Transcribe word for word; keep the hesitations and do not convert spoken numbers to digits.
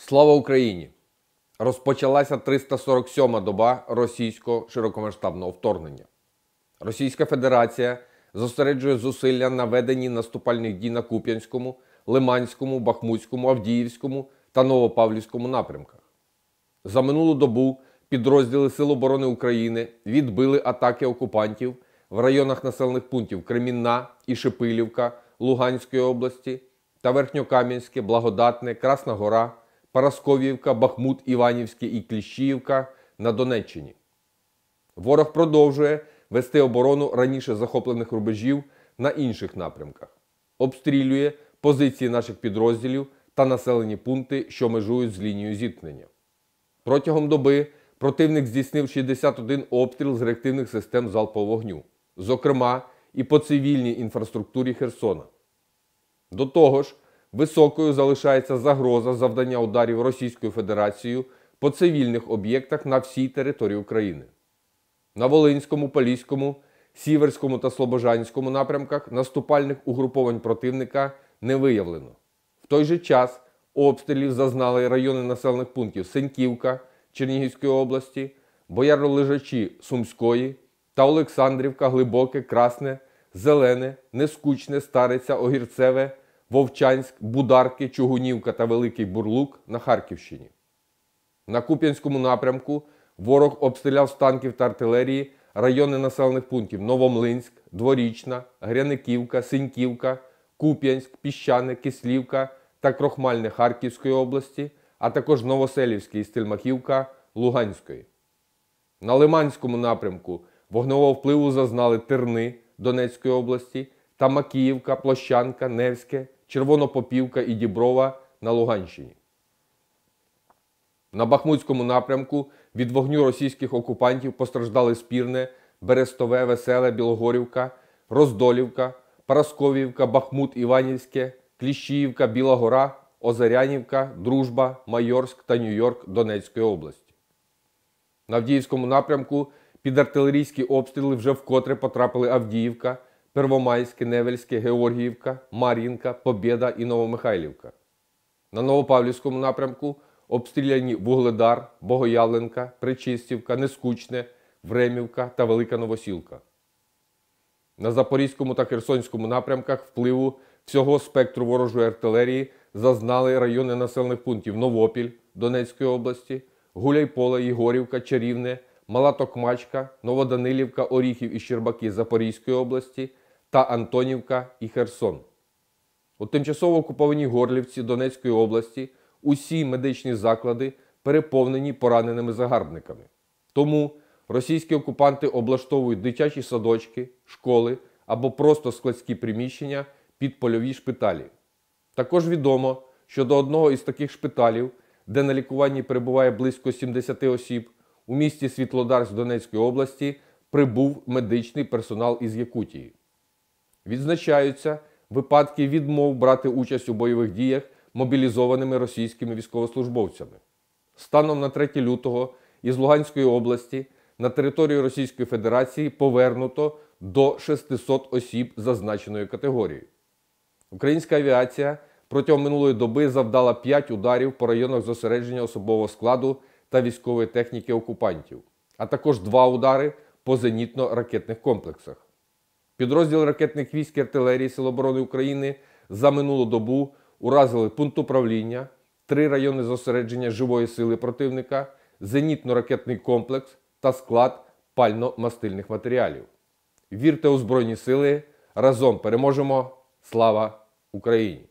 Слава Україні! Розпочалася триста сорок сьома доба російського широкомасштабного вторгнення. Російська Федерація зосереджує зусилля на веденні наступальних дій на Куп'янському, Лиманському, Бахмутському, Авдіївському та Новопавлівському напрямках. За минулу добу підрозділи Сил оборони України відбили атаки окупантів в районах населених пунктів Кремінна і Шипилівка Луганської області та Верхньокам'янське, Благодатне, Красна Гора, Парасковіївка, Бахмут, Іванівське і Кліщіївка на Донеччині. Ворог продовжує вести оборону раніше захоплених рубежів на інших напрямках. Обстрілює позиції наших підрозділів та населені пункти, що межують з лінією зіткнення. Протягом доби противник здійснив шістдесят один обстріл з реактивних систем залпового вогню, зокрема і по цивільній інфраструктурі Херсона. До того ж, високою залишається загроза завдання ударів Російською Федерацією по цивільних об'єктах на всій території України. На Волинському, Поліському, Сіверському та Слобожанському напрямках наступальних угруповань противника не виявлено. В той же час обстрілів зазнали райони населених пунктів Сеньківка Чернігівської області, Бояролежачі Сумської та Олександрівка, Глибоке, Красне, Зелене, Нескучне, Стариця, Огірцеве, Вовчанськ, Бударки, Чугунівка та Великий Бурлук на Харківщині. На Куп'янському напрямку ворог обстріляв з танків та артилерії райони населених пунктів Новомлинськ, Дворічна, Гряниківка, Синьківка, Куп'янськ, Піщане, Кислівка та Крохмальне Харківської області, а також Новоселівське і Стельмахівка Луганської. На Лиманському напрямку вогневого впливу зазнали Терни Донецької області та Макіївка, Площанка, Невське, Червонопопівка і Діброва на Луганщині. На Бахмутському напрямку від вогню російських окупантів постраждали Спірне, Берестове, Веселе, Білогорівка, Роздолівка, Парасковіївка, Бахмут, Іванівське, Кліщіївка, Біла Гора, Озарянівка, Дружба, Майорськ та Нью-Йорк Донецької області. На Авдіївському напрямку під артилерійські обстріли вже вкотре потрапили Авдіївка, Первомайське, Невельське, Георгіївка, Мар'їнка, Побєда і Новомихайлівка. На Новопавлівському напрямку обстріляні Вугледар, Богоявленка, Причистівка, Нескучне, Времівка та Велика Новосілка. На Запорізькому та Херсонському напрямках впливу всього спектру ворожої артилерії зазнали райони населених пунктів Новопіль Донецької області, Гуляйполе, Єгорівка, Чарівне, Мала Токмачка, Новоданилівка, Оріхів і Щербаки Запорізької області та Антонівка і Херсон. У тимчасово окупованій Горлівці Донецької області усі медичні заклади переповнені пораненими загарбниками. Тому російські окупанти облаштовують дитячі садочки, школи або просто складські приміщення під польові шпиталі. Також відомо, що до одного із таких шпиталів, де на лікуванні перебуває близько сімдесят осіб, у місті Світлодар Донецької області прибув медичний персонал із Якутії. Відзначаються випадки відмов брати участь у бойових діях мобілізованими російськими військовослужбовцями. Станом на третє лютого із Луганської області на територію Російської Федерації повернуто до шестисот осіб зазначеної категорії. Українська авіація протягом минулої доби завдала п'ять ударів по районах зосередження особового складу та військової техніки окупантів, а також два удари по зенітно-ракетних комплексах. Підрозділи ракетних військ і артилерії Сил оборони України за минулу добу уразили пункт управління, три райони зосередження живої сили противника, зенітно-ракетний комплекс та склад пально-мастильних матеріалів. Вірте у Збройні Сили, разом переможемо! Слава Україні!